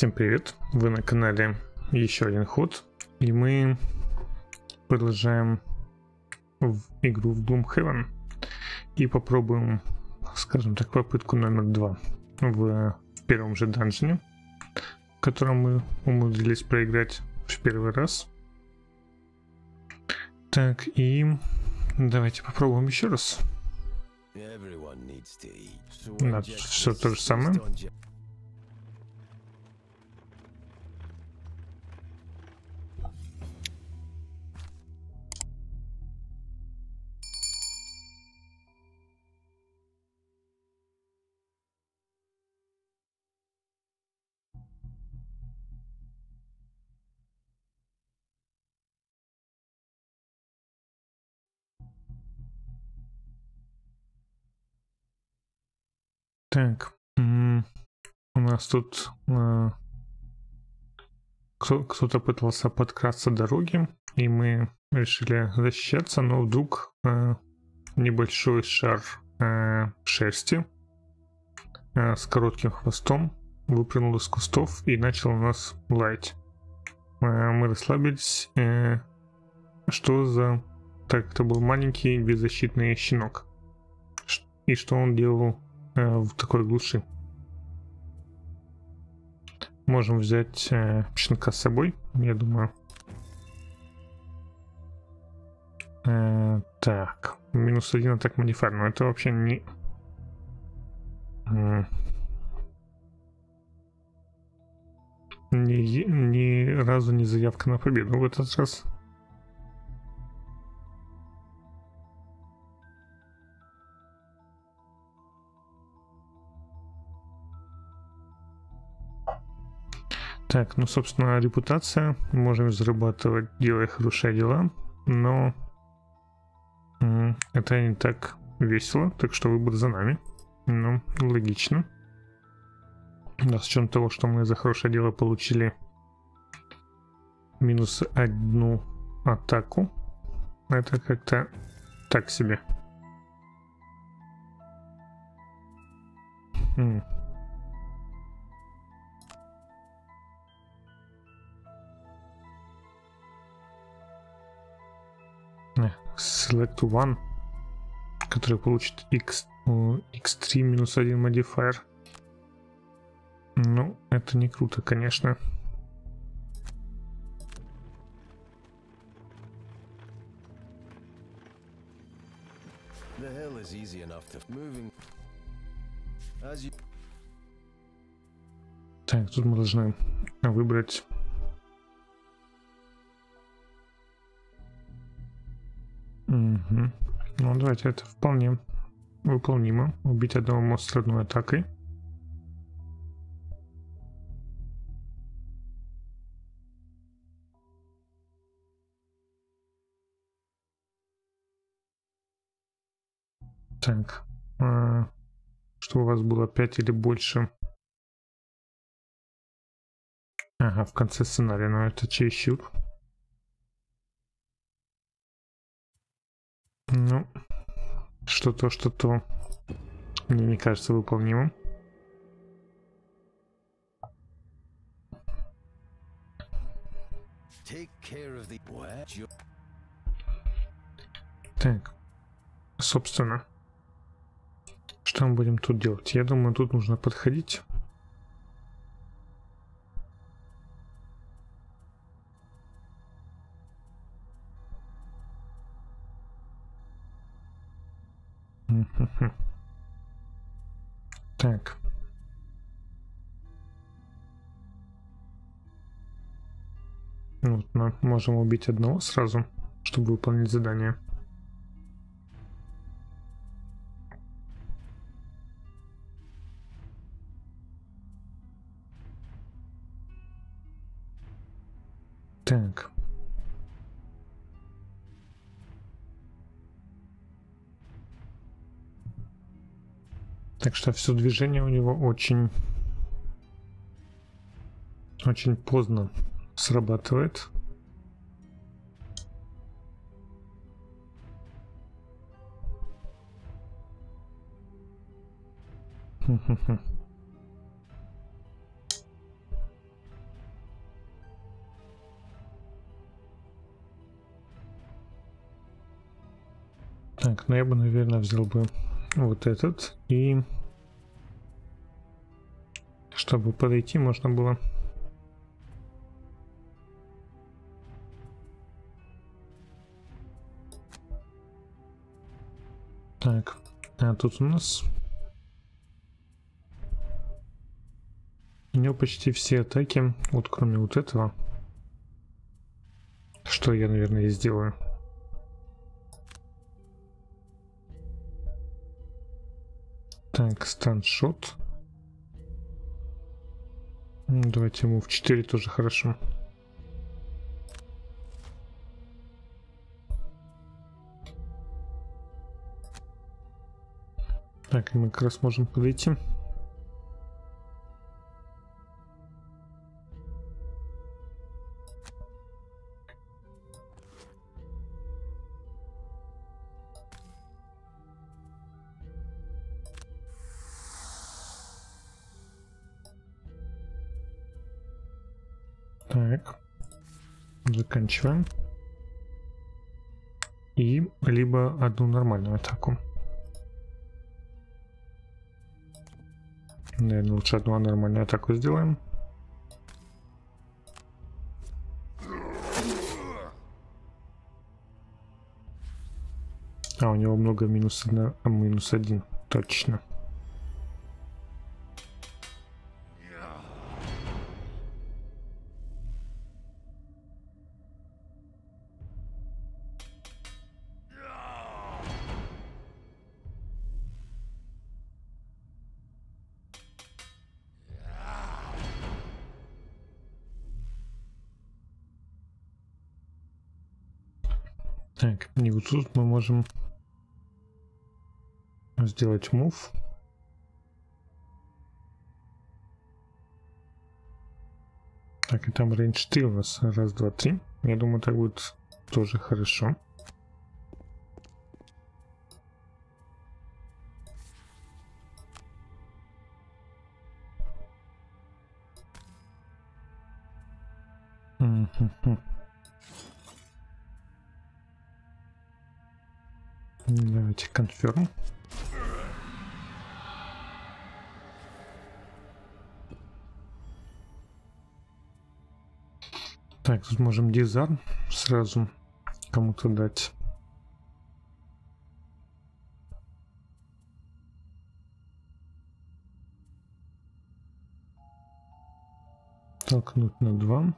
Всем привет! Вы на канале Еще один ход, и мы продолжаем в игру в Gloomhaven и попробуем, скажем так, попытку номер 2 в первом же данжене, в котором мы умудрились проиграть в первый раз. Так, и давайте попробуем еще раз. Все то же самое. Так, у нас тут кто-то пытался подкрасться дороги, и мы решили защищаться, но вдруг небольшой шар шерсти с коротким хвостом выпрыгнул из кустов и начал нас лаять. Мы расслабились. Что за... Так, это был маленький беззащитный щенок. И что он делал в такой глуши? Можем взять щенка с собой, я думаю. Так, -1 атак модифайер, но это вообще не... Ни разу не заявка на победу в этот раз. Так, ну, собственно, репутация. Можем зарабатывать, делая хорошие дела, но это не так весело, так что выбор за нами. Ну, логично. Да, с учетом того, что мы за хорошее дело получили -1 атаку, это как-то так себе. Select one, который получит X3 -1 модифайер. Ну, это не круто, конечно. Так, тут мы должны выбрать... Угу. Ну, давайте, это вполне выполнимо. Убить одного монстра одной атакой. Так, что у вас было 5 или больше? Ага, в конце сценария, но это чересчур. Ну, что-то мне не кажется выполнимым. Так, собственно, что мы будем тут делать? Я думаю, тут нужно подходить. Так. Вот, мы можем убить одного сразу, чтобы выполнить задание. Так. Так что все движение у него очень поздно срабатывает. Так, ну я бы, наверное, взял бы вот этот, и чтобы подойти можно было. Так, а тут у нас у него почти все атаки, вот кроме вот этого, что я, наверное, и сделаю. Так, станшот. Давайте ему в 4 тоже хорошо. Так, и мы как раз можем подойти. Так, заканчиваем. И либо одну нормальную атаку. Наверное, лучше одну нормальную атаку сделаем. А, у него много минус 1, а минус 1, точно. Так, и вот тут мы можем сделать мув. Так, и там range 3 у нас. Раз, два, три. Я думаю, так будет тоже хорошо. Давайте confirm. Так, тут можем дизайн сразу кому-то дать. Толкнуть на 2.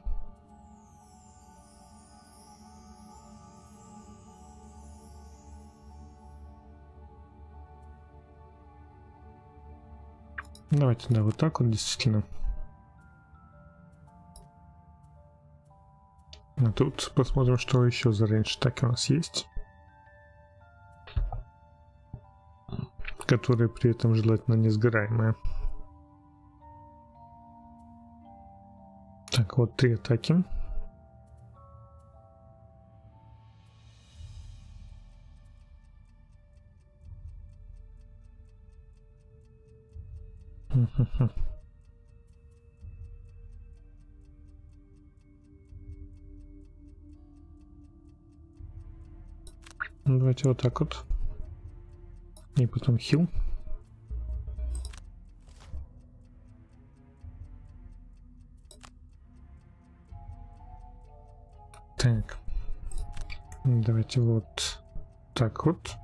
Давайте, да, вот так вот действительно. А тут посмотрим, что еще за рейндж атаки у нас есть. Которые при этом желательно несгораемые. Так, вот 3 атаки. Давайте вот так вот. И потом хил. Так. Давайте вот так вот.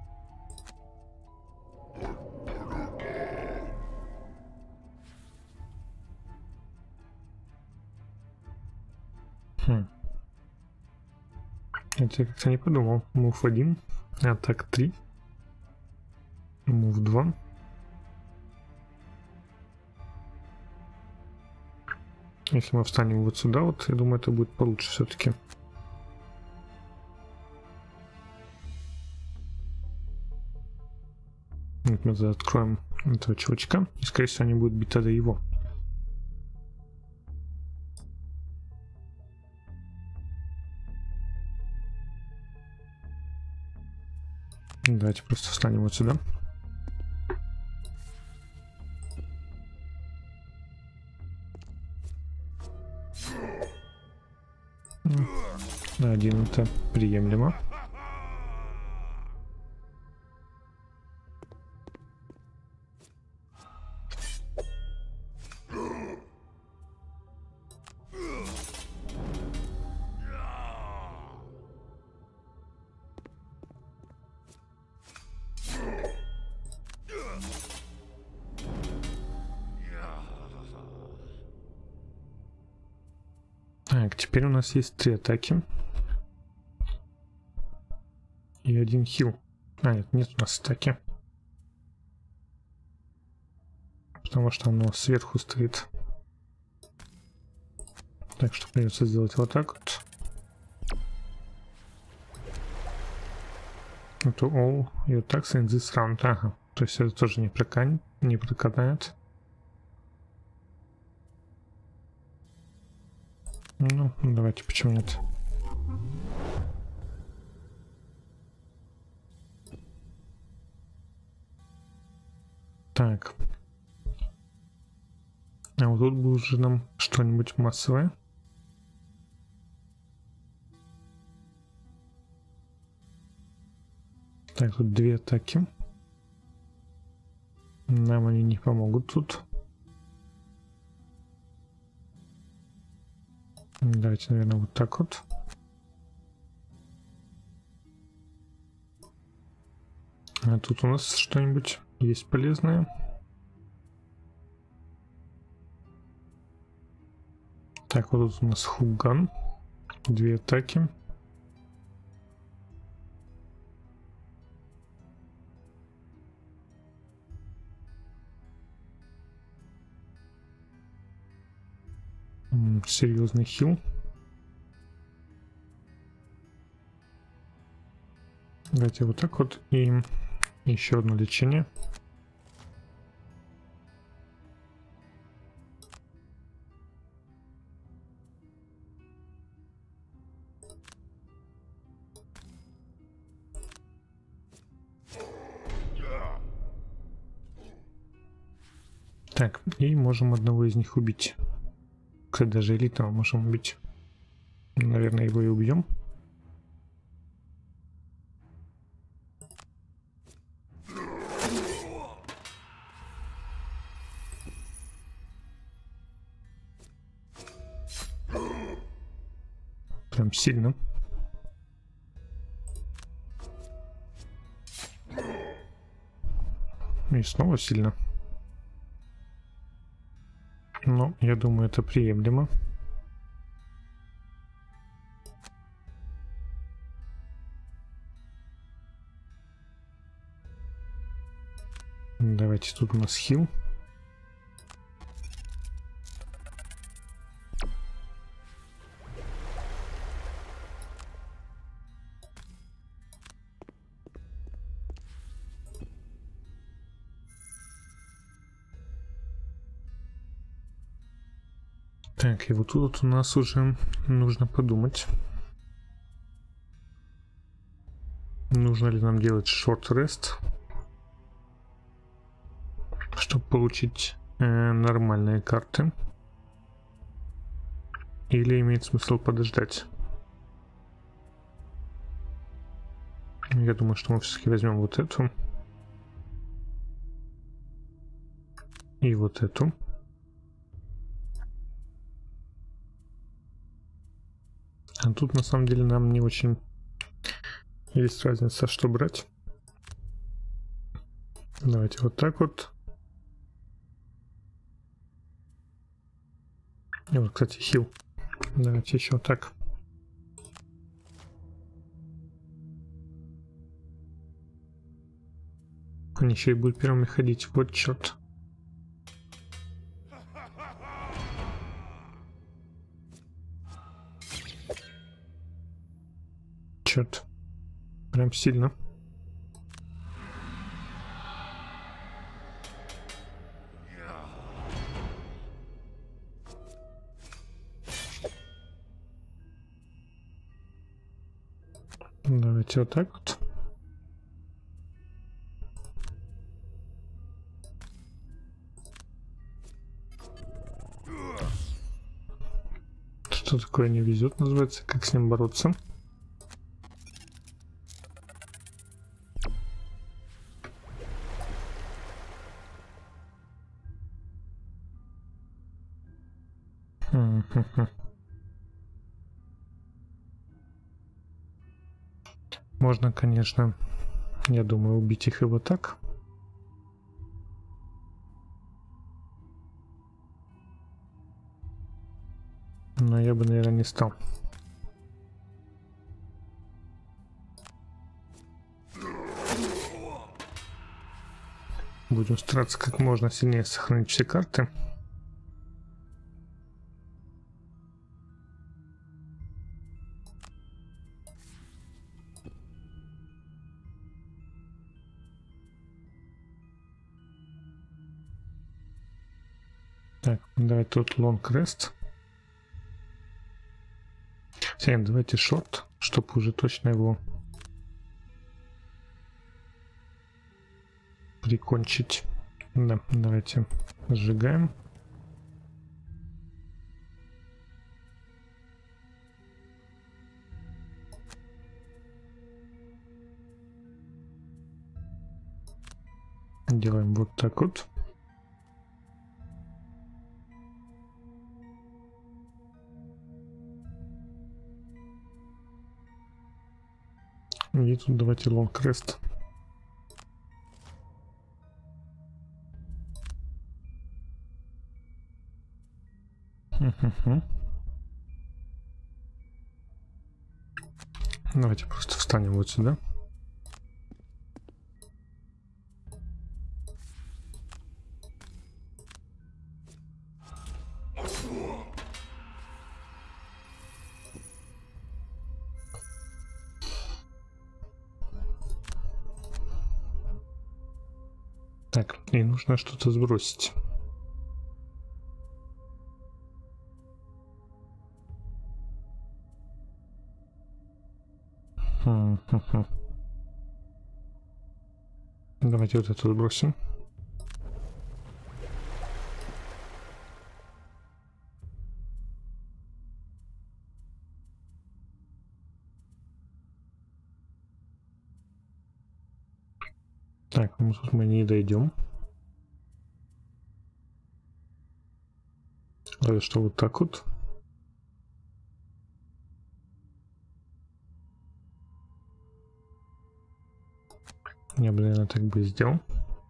Я как-то не подумал. Move 1, атак 3, Move 2. Если мы встанем вот сюда, вот, я думаю, это будет получше все-таки. Вот мы откроем этого чувачка, и, скорее всего, они будут бить тогда его. Давайте просто встанем вот сюда. На 1 это приемлемо. Так, теперь у нас есть 3 атаки. И 1 хил. А, нет у нас атаки. Потому что оно сверху стоит. Так что придется сделать вот так вот. Это all your attacks in this round. Ага. То есть это тоже не проканает. Ну, давайте, почему нет? Так. А вот тут бы уже нам что-нибудь массовое. Так, тут 2 атаки. Нам они не помогут тут. Давайте, наверное, вот так вот. А тут у нас что-нибудь есть полезное. Так, вот тут у нас хуган. 2 атаки. Серьезный хил. Давайте вот так вот. И еще одно лечение. Так, и можем одного из них убить. Кстати, даже элитного можем убить. Наверное, его и убьем. Прям сильно. И снова сильно. Но я думаю, это приемлемо. Давайте, тут у нас хил. Так, и вот тут у нас уже нужно подумать, нужно ли нам делать short rest, чтобы получить нормальные карты, или имеет смысл подождать. Я думаю, что мы все-таки возьмем вот эту и вот эту. А тут на самом деле нам не очень есть разница, что брать. Давайте вот так вот. И вот, кстати, хил. Давайте еще вот так. Они еще и будут первыми ходить. Вот черт. Черт. Прям сильно. Давайте вот так вот. Что такое не везет, называется, как с ним бороться. Можно, конечно, я думаю, убить их и вот так. Но я бы, наверное, не стал. Будем стараться как можно сильнее сохранить все карты. Так, давай тут long rest. Всем давайте шорт, чтобы уже точно его прикончить. Да, давайте сжигаем. Делаем вот так вот. И тут давайте long rest. Давайте просто встанем вот сюда. Так, и нужно что-то сбросить. Давайте вот это сбросим. Так, ну тут мы не дойдем. Разве что вот так вот. Я бы, наверное, так бы и сделал.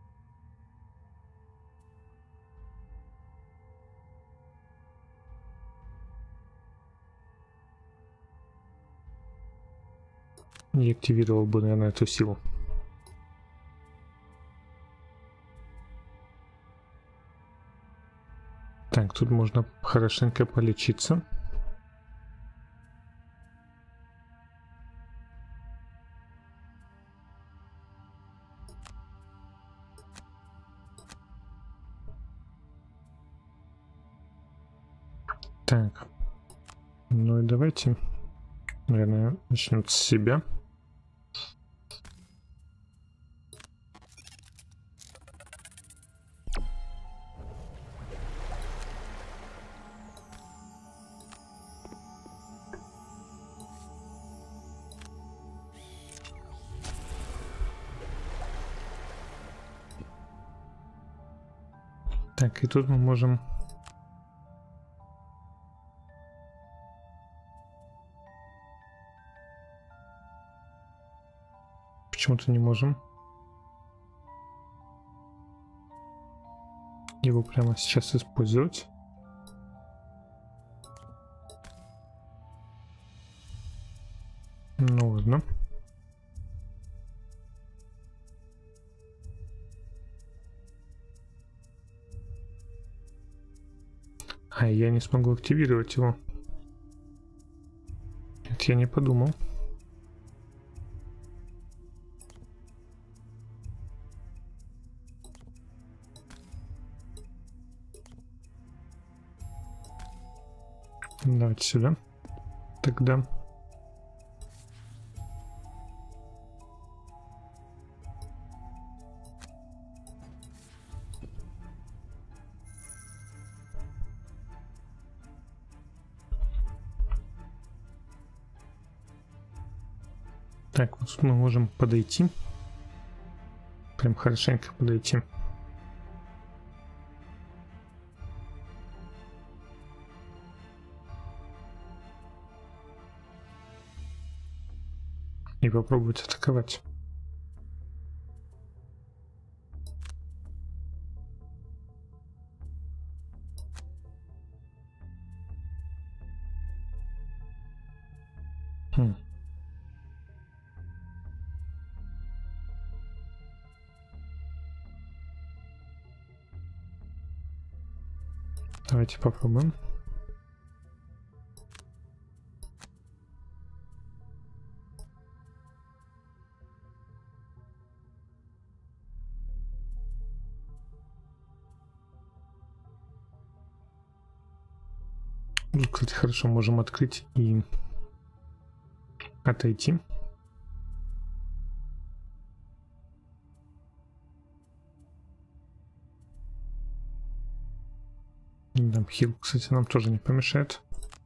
И активировал бы, наверное, эту силу. Так, тут можно хорошенько полечиться. Так, ну и давайте, наверное, начнем с себя. Так, и тут мы можем... Почему-то не можем его прямо сейчас использовать. Ну ладно. А я не смогу активировать его. Это я не подумал. Давайте сюда. Тогда. Так, вот тут мы можем подойти. Прям хорошенько подойти. И попробовать атаковать. Давайте попробуем. Тут, кстати, хорошо, можем открыть и отойти. Да, хил, кстати, нам тоже не помешает.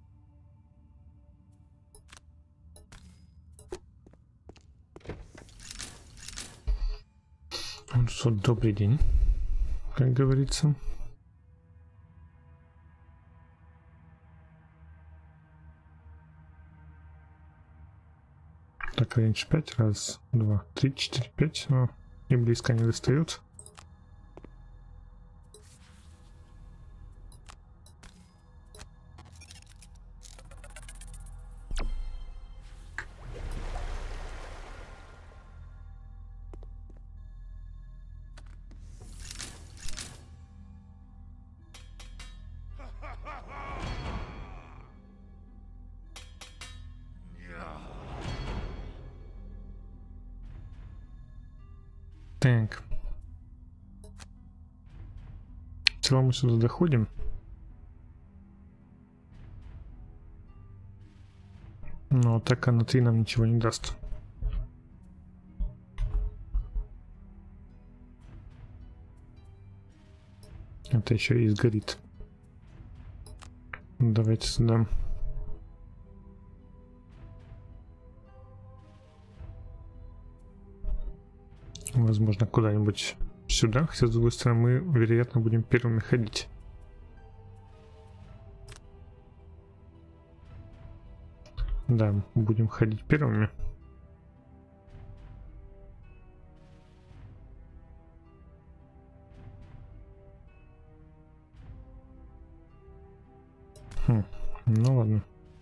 Ну что, добрый день, как говорится. Так, рейндж 5, раз, два, три, четыре, пять, но и близко не достают. Так. В целом мы сюда доходим. Но атака на 3 нам ничего не даст. Это еще и сгорит. Давайте сюда. Возможно, куда-нибудь сюда. Хотя, с другой стороны, мы, вероятно, будем первыми ходить. Да, будем ходить первыми. Ну ладно.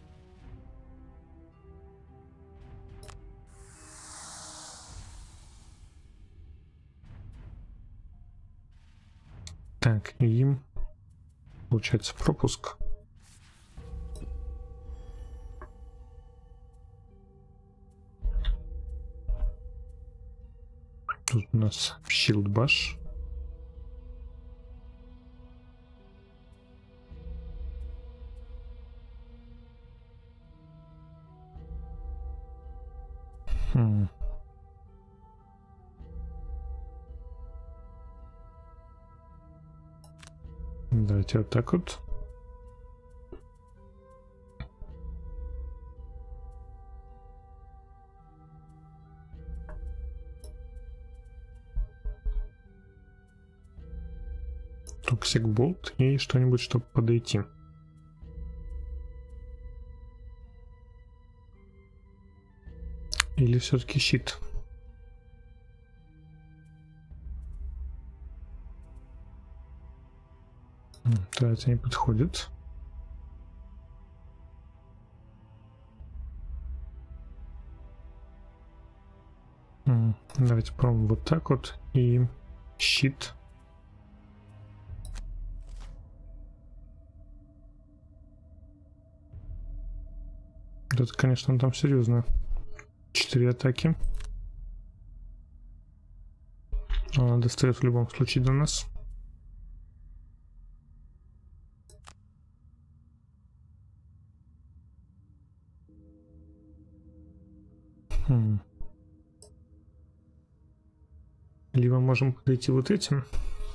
Так, им получается пропуск. Тут у нас Shield Bash. Давайте вот так вот. Токсик болт и что-нибудь, чтобы подойти. Или все-таки щит? Да, это не подходит. Давайте попробуем вот так вот и щит. Это, конечно, там серьезно. 4 атаки. Она достает в любом случае до нас. Либо можем подойти вот этим.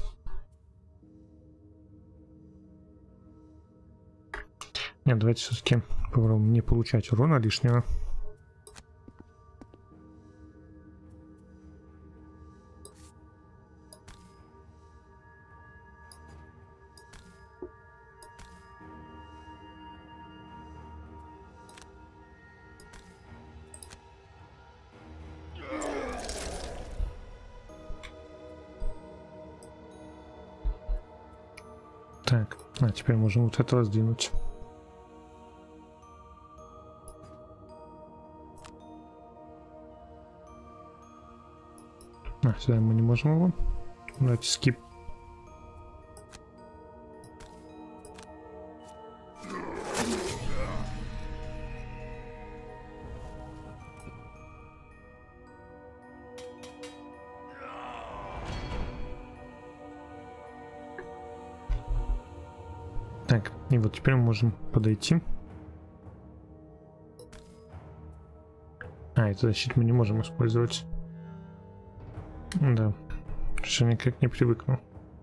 Нет, давайте все-таки попробуем не получать урона лишнего. Так, а теперь можем вот это раздвинуть. Сюда мы не можем его. Давайте скип. И вот теперь мы можем подойти. А, это защиту мы не можем использовать. Да. Еще никак не привыкну.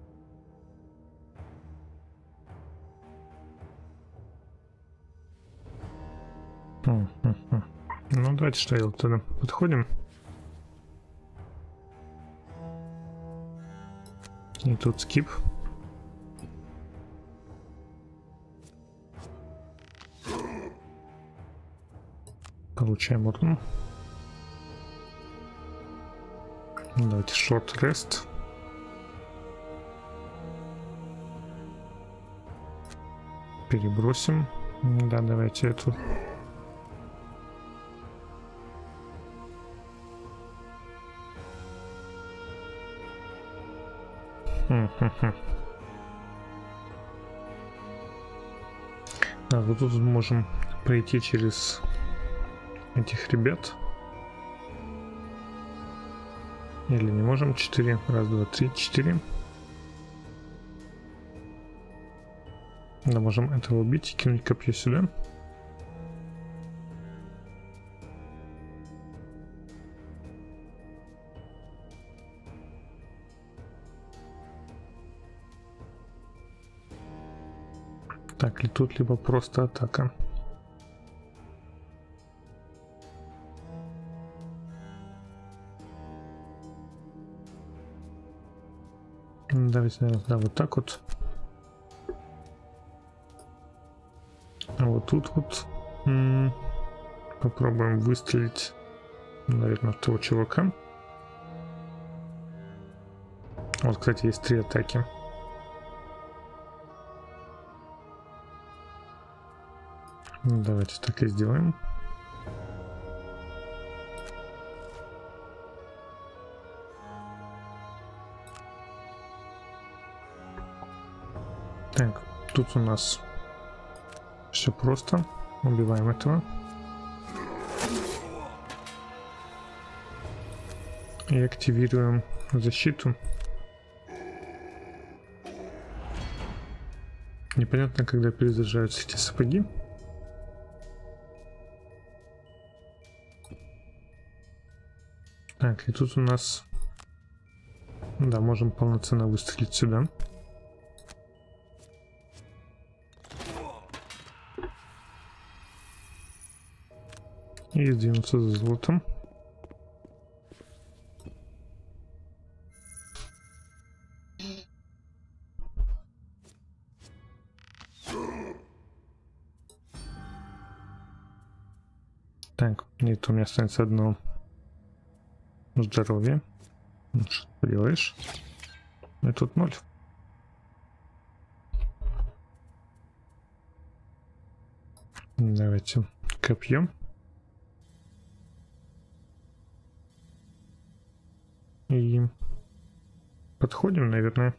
Ну, давайте что делать тогда? Подходим. И тут скип. Получаем урон. Давайте short rest. Перебросим. Да, давайте эту. Да, вот тут можем пройти через этих ребят. Или не можем? 4. Раз, два, три, 4. Да, можем этого убить и кинуть копье сюда. Так, ли тут либо просто атака. Давайте, наверное, да, вот так вот. А вот тут вот попробуем выстрелить, наверное, в того чувака. Вот, кстати, есть 3 атаки. Давайте так и сделаем. Так, тут у нас все просто. Убиваем этого. И активируем защиту. Непонятно, когда перезаряжаются эти сапоги. Так, и тут у нас... Да, можем полноценно выстрелить сюда. И сдвинуться за золотом. Так, нет, у меня останется одно здоровье. Что ты делаешь? И тут 0. Давайте копьем. И подходим, наверное.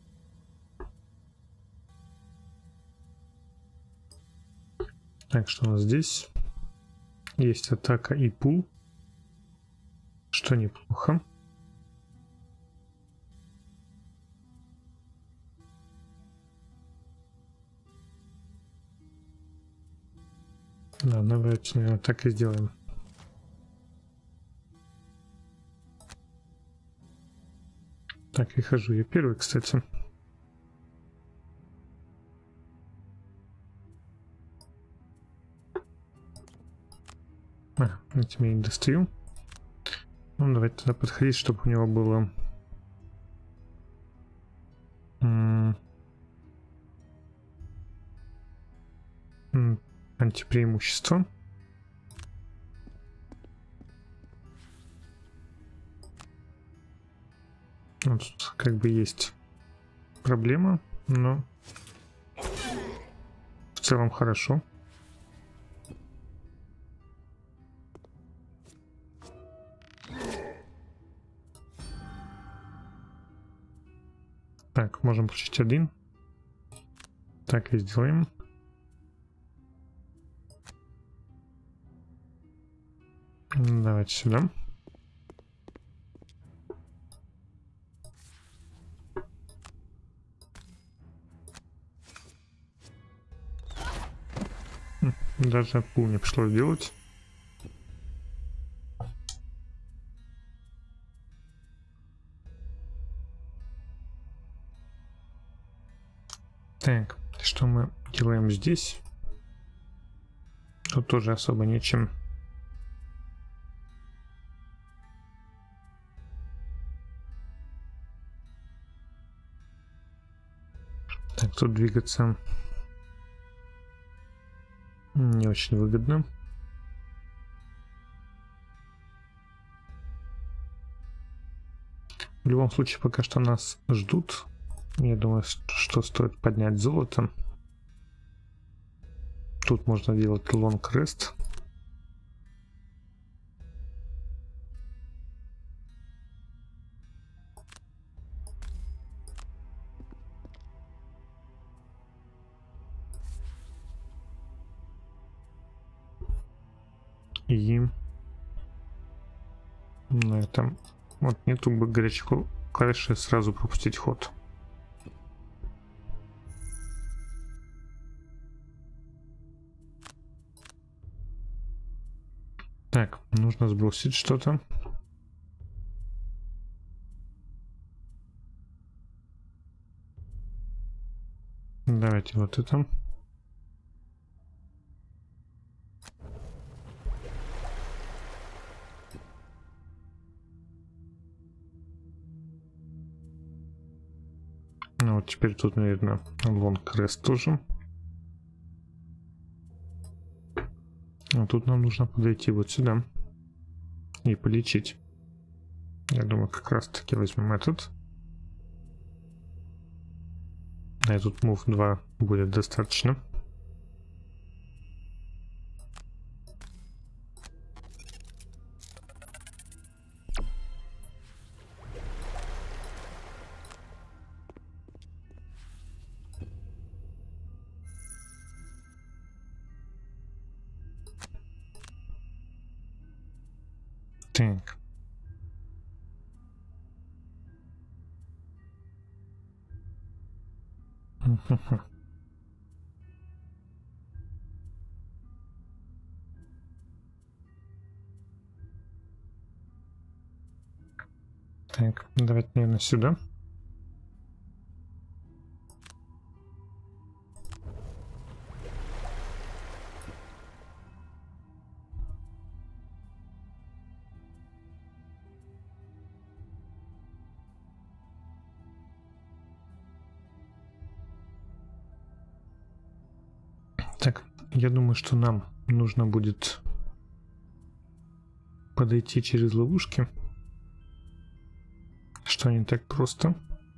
Так, что у нас здесь? Есть атака и пул, что неплохо. Да, давайте, наверное, так и сделаем. Так, и хожу я первый, кстати. Этим я не достаю. Ну, давайте тогда подходить, чтобы у него было... антипреимущество. Вот тут как бы есть проблема, но в целом хорошо. Так, можем получить 1. Так и сделаем. Давайте сюда. Даже пул не пришлось делать. Так, что мы делаем здесь? Тут тоже особо нечем. Так, тут двигаться не очень выгодно. В любом случае, пока что нас ждут. Я думаю, что стоит поднять золото. Тут можно делать лонг рест. И на этом вот нету бы горячих клавиши сразу пропустить ход. Так, нужно сбросить что-то. Давайте вот это. Ну вот теперь тут, наверное, лонг рест тоже. А тут нам нужно подойти вот сюда и полечить. Я думаю, как раз таки возьмем этот. А тут move 2 будет достаточно. Так. Так, давайте, наверное, сюда. Так, я думаю, что нам нужно будет подойти через ловушки. Что не так просто.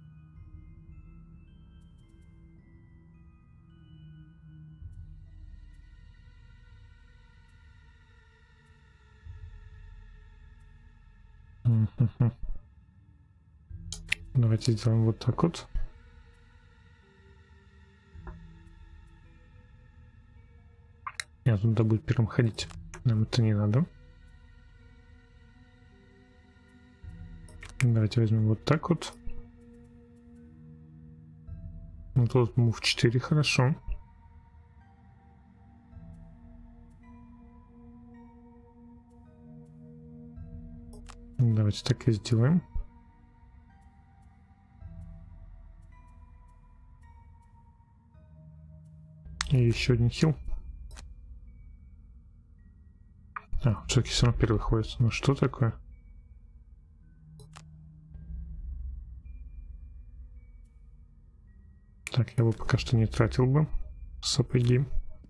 Давайте сделаем вот так вот. Нет, туда будет первым ходить. Нам это не надо. Давайте возьмем вот так вот. Ну тут move 4 хорошо. Давайте так и сделаем. И еще один хил. А, все-таки все равно первый ходит. Ну что такое? Так, я бы пока что не тратил бы сапоги.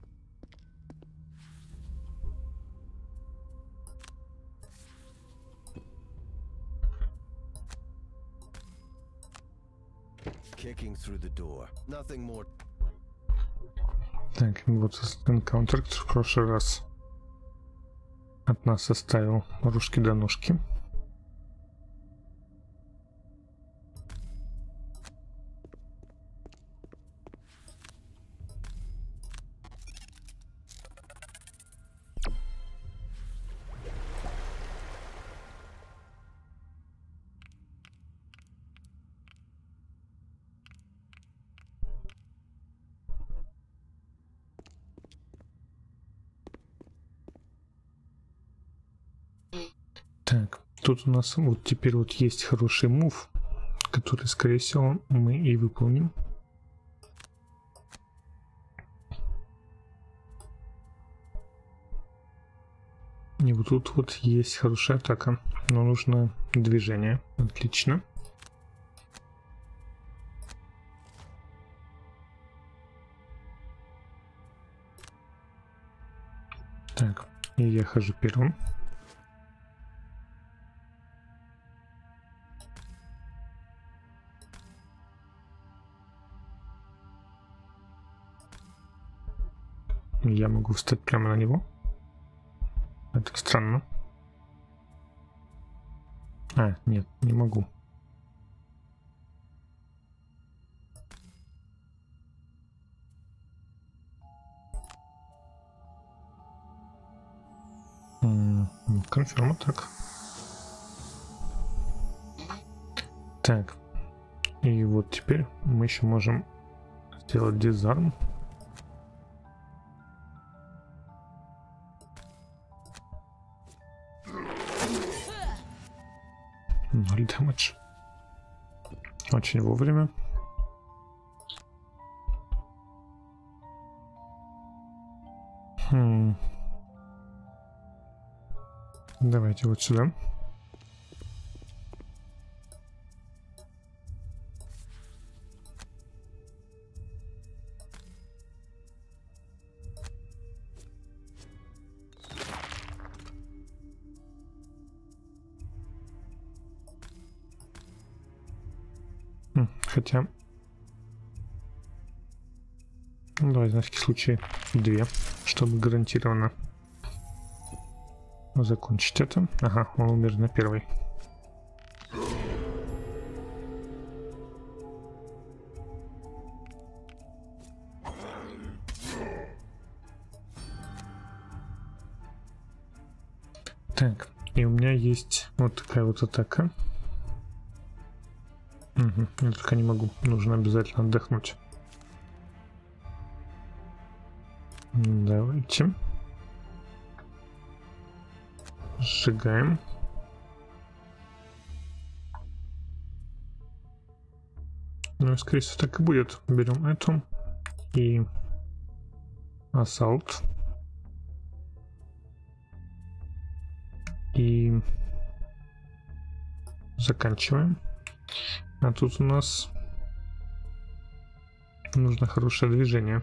Так, вот энкаунтер в прошлый раз от нас оставил ружки до ножки. Так, тут у нас вот теперь вот есть хороший мув, который, скорее всего, мы и выполним. И вот тут вот есть хорошая атака, но нужно движение. Отлично. Так, и я хожу первым. Я могу встать прямо на него. Это странно. А, нет, не могу. Конфирма так. Так. И вот теперь мы еще можем сделать дизарм. Ноль дэмэдж. Очень вовремя. Давайте вот сюда. Хотя... Ну, давай на всякий случай 2, чтобы гарантированно закончить это. Ага, он умер на первой. Так, и у меня есть вот такая вот атака. Угу, я только не могу, нужно обязательно отдохнуть. Давайте. Сжигаем. Ну, скорее всего, так и будет. Берем эту и ассалт. И заканчиваем. А тут у нас нужно хорошее движение.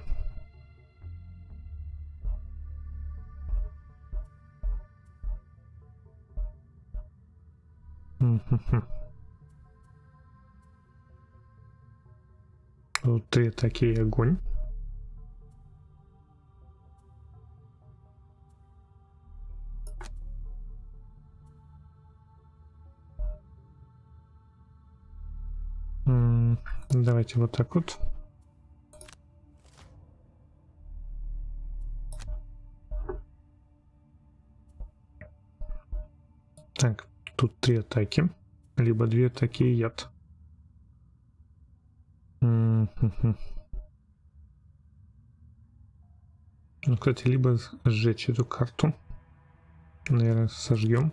Вот 3 атаки и огонь. Давайте вот так вот. Так, тут 3 атаки, либо 2 атаки и яд. Ну, кстати, либо сжечь эту карту. Наверное, сожгем.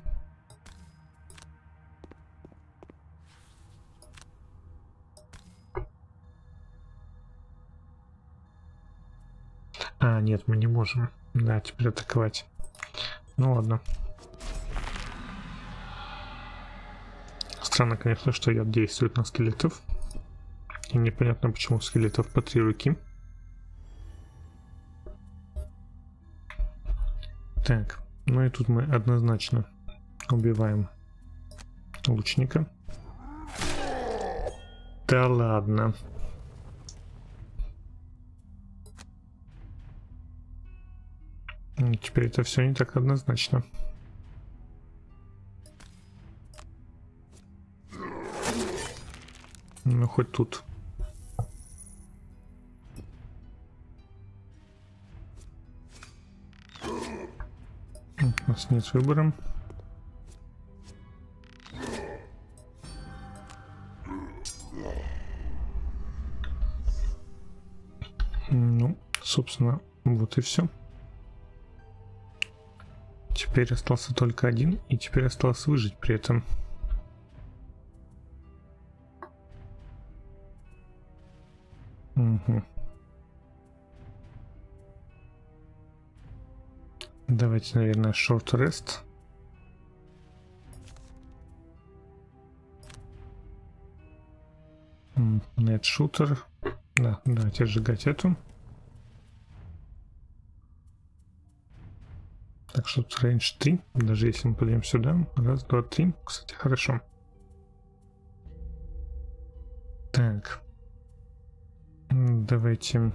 А, нет, мы не можем. Да, теперь атаковать. Ну ладно. Странно, конечно, что яд действует на скелетов. И непонятно, почему у скелетов по 3 руки. Так, ну и тут мы однозначно убиваем лучника. Да ладно. Теперь это все не так однозначно. Ну, хоть тут. У нас нет выбора. Ну, собственно, вот и все. Теперь остался только один, и теперь осталось выжить при этом. Угу. Давайте, наверное, short rest. Net shooter. Да, давайте сжигать эту. Так что тут range 3. Даже если мы пойдем сюда. Раз, два, три. Кстати, хорошо. Так. Давайте.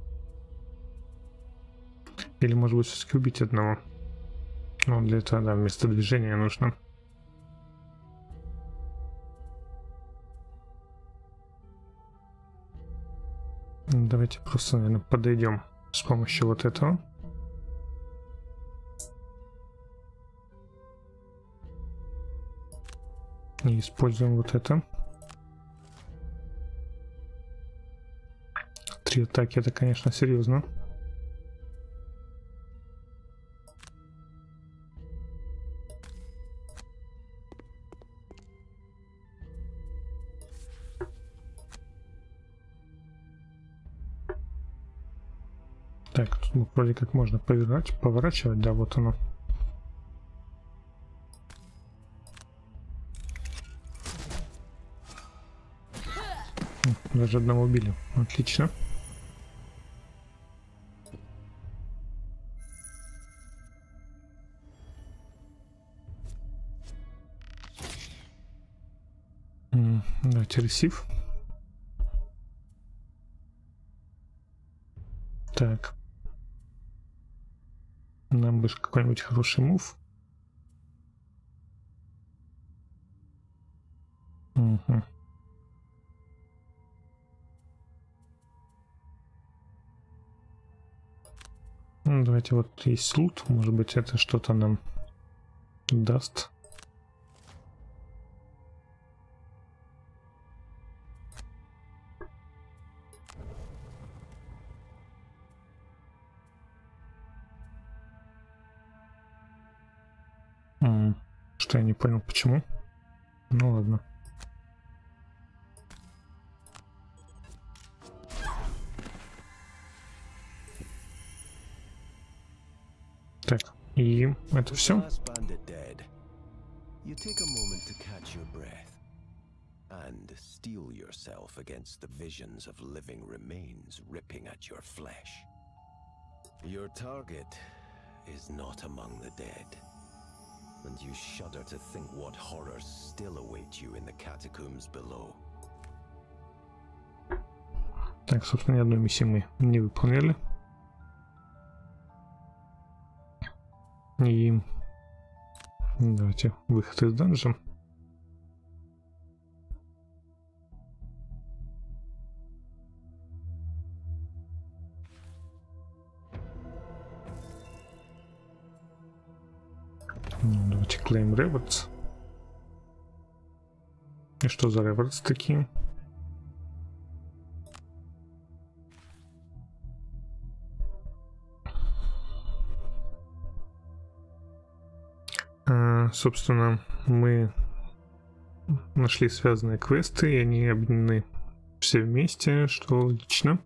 Или, может быть, все-таки убить одного. Ну, для этого, да, вместо движения нужно. Давайте просто, наверное, подойдем с помощью вот этого. И используем вот это. 3 атаки, это, конечно, серьезно. Так, тут вроде как можно поворачивать, да, вот оно. Даже одного убили. Отлично. Давайте ресив. Так. Нам бы какой-нибудь хороший мув. Угу. Ну, давайте вот есть лут. Может быть, это что-то нам даст. Что я не понял, почему? Ну ладно. Так, и это все. And steel yourself against the visions of living remains ripping at your flesh. Your target is not among the dead, and you shudder to think what horrors still await you in the catacombs below. Так, собственно, ни одной миссии мы не выполнили. И давайте выход из данжа. Давайте claim rewards. И что за rewards такие? Собственно, мы нашли связанные квесты, и они объединены все вместе, что логично.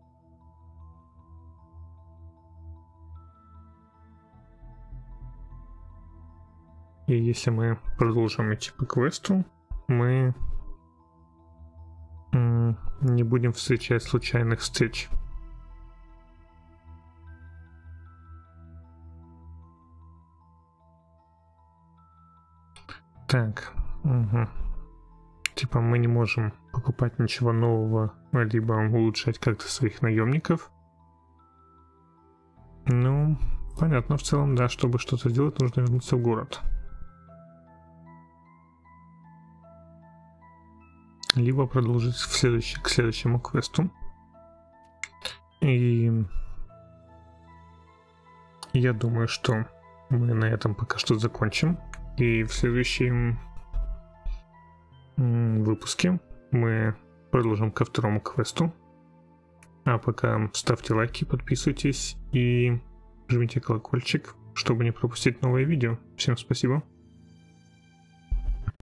И если мы продолжим идти по квесту, мы не будем встречать случайных встреч. Так, типа мы не можем покупать ничего нового, либо улучшать как-то своих наемников. Ну, понятно, в целом, да, чтобы что-то сделать, нужно вернуться в город. Либо продолжить к следующему квесту. И я думаю, что мы на этом пока что закончим. И в следующем выпуске мы продолжим ко второму квесту. А пока ставьте лайки, подписывайтесь и жмите колокольчик. чтобы не пропустить новые видео. Всем спасибо.